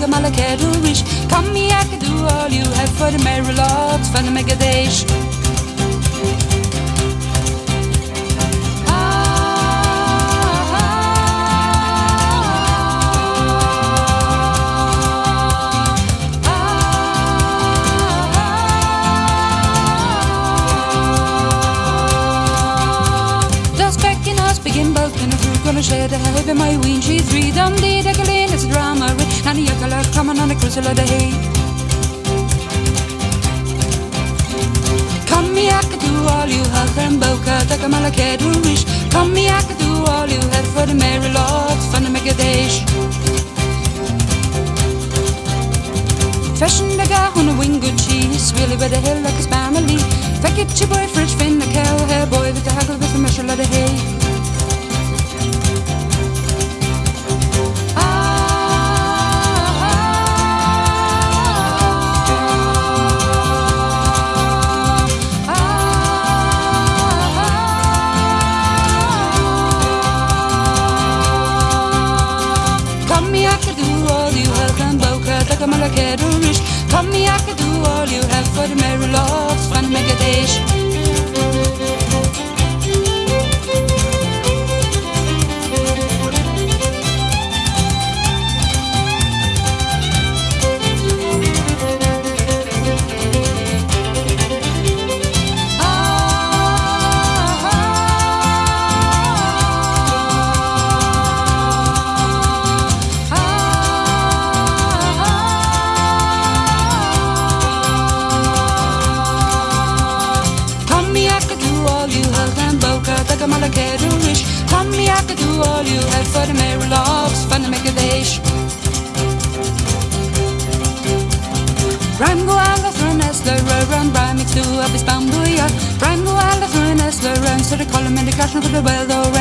a malakedu rish. Come me, I can do all you have for the merry logs, for the Megadash. Begin both in a fruit gonna shed a heavy my ween she's three dum dee da galin it's a drama and a yakala coming on a cruiser of the hay. Come me I could do all you have and boca take a malakedu rish. Come me I could do all you have for the merry logs fun to make a dash. Fashion the guy on a wing good cheese really by the hill like a family. If I get your boy French fin the cow hair boy with the haggle with the measure of the hay. Come me, I could do all you have for the merry logs, fun Megadash. Come me, I could do all you have for the merry logs, fun to make a dash. Rhyme go alla through an esler, run, rhyme mix to up his bamboo, yeah. Rhyme go alla through an esler, run, so the column in the castle for the well, though.